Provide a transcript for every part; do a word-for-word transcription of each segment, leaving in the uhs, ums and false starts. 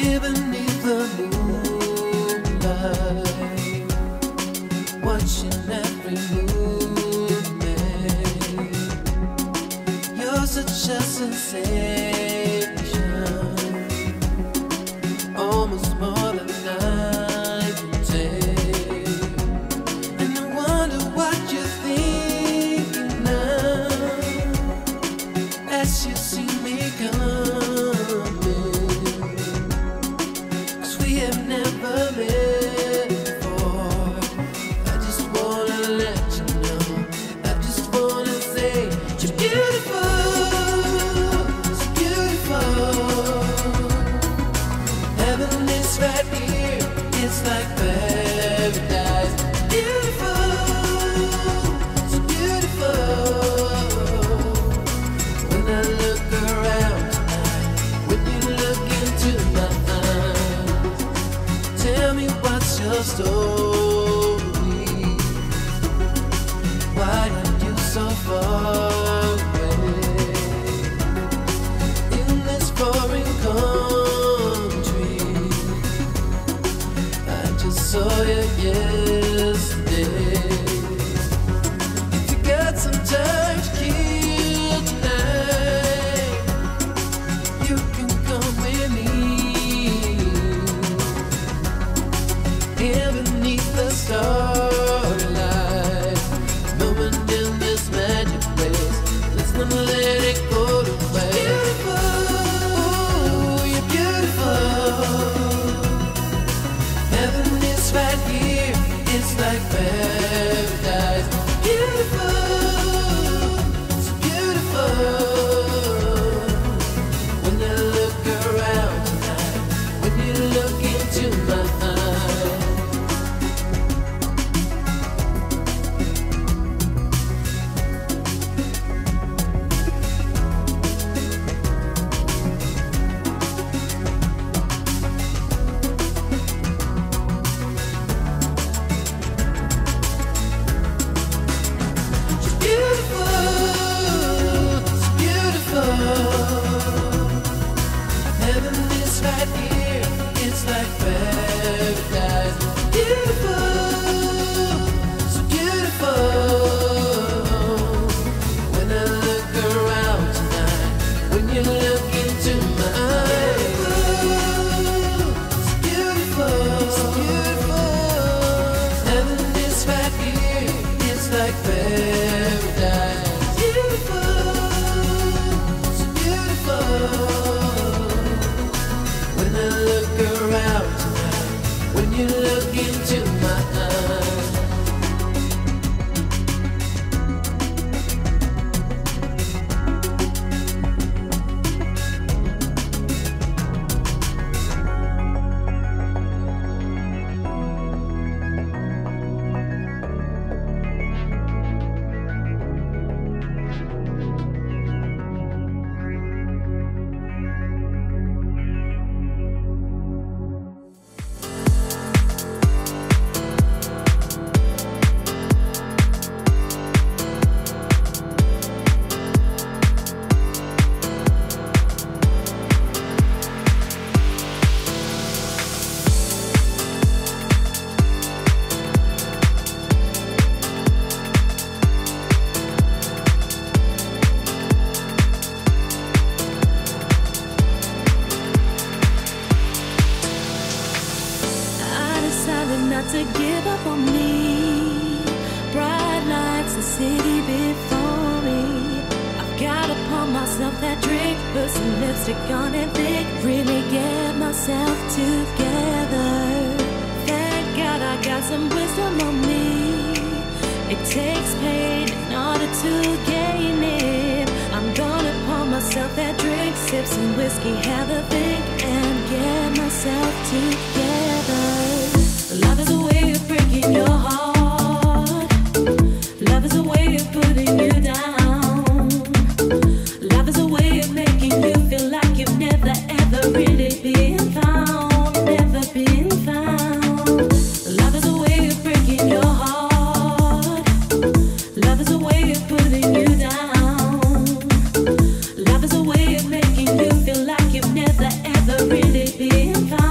Here beneath the moonlight, watching every movement. You're such a sensation, almost more than night and day. And I wonder what you're thinking now as you see me coming. 'Cause we have never met before. I just wanna let you know, I just wanna say you're beautiful, so beautiful. Heaven is right here, it's like paradise. Beautiful, so beautiful. When I look around tonight, when you look into my eyes, tell me what's your story? Why are you so far away in this foreign country? I just saw you yesterday. If you got some time to kill tonight, you can come with me. Here beneath the starlight, moving in this magic place. Let's not let it go to waste. Beautiful, ooh, you're beautiful. Heaven is right here, it's like paradise. Beautiful, so beautiful. When I look around tonight, when you look into my eyes. She's beautiful, so beautiful. Heaven is right here, it's like paradise. Beautiful, so beautiful. When I look around tonight, when you look into my eyes. So beautiful, so beautiful. Heaven is right here, it's like paradise. Beautiful, so beautiful. When I look around tonight, when you look into my eyes. Not to give up on me. Bright lights, the city before me. I've got to pour myself that drink, put some lipstick on and think, really get myself together. Thank God I got some wisdom on me. It takes pain in order to gain it. I'm gonna pour myself that drink, sip some whiskey, have a think, and get myself together. Love is a way of breaking your heart. Love is a way of putting you down. Love is a way of making you feel like you've never ever really been found. Never been found. Love is a way of breaking your heart. Love is a way of putting you down. Love is a way of making you feel like you've never ever really been found.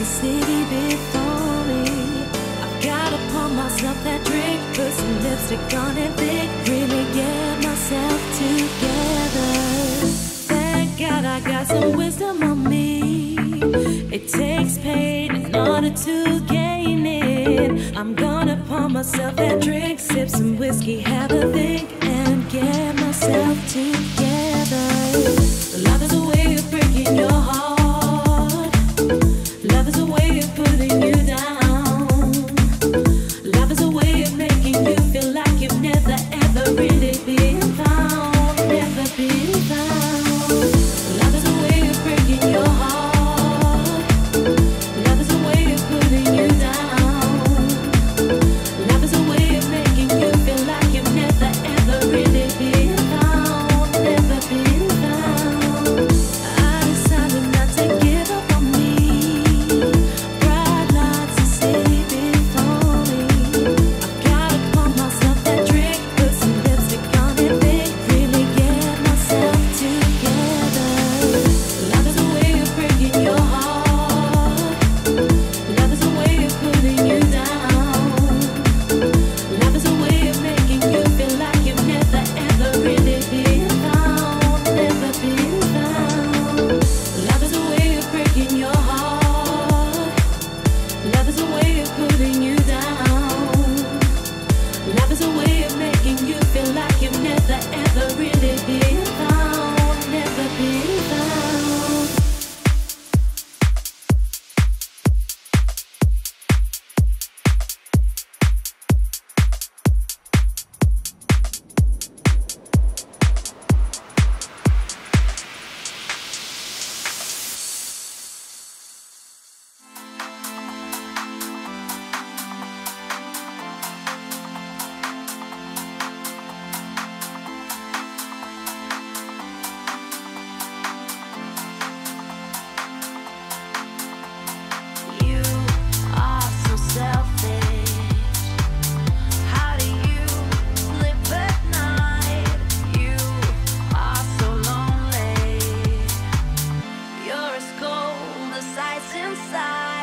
the city before me. I've gotta pour myself that drink, put some lipstick on it, think, really get myself together. Thank God I got some wisdom on me. It takes pain in order to gain it. I'm gonna pour myself that drink, sip some whiskey, have a think, and get myself together. Love is a way of breaking your heart. Love is a way of putting you down. Love is a way of making you feel like you've never ever really been found. Never been found. Love is a way of breaking your heart. Love is a way of putting you down. Love is a way of making you feel like you've never ever really been found. Never been found. I decided not to give up on me. Bright lights the city before me. I've gotta pour myself that drink, put some lipstick on it, think, really get myself together. Love is a way of breaking your heart. Love is a way of putting you down. Love is a way of making you feel like you've never ever really been found. Never been found. Love is a way of breaking your heart. Love is a way of putting you down. Love is a way of making you feel like you've never ever really been found. Never been found. You are so selfish. How do you sleep at night? You are so lonely. You're as cold as ice inside.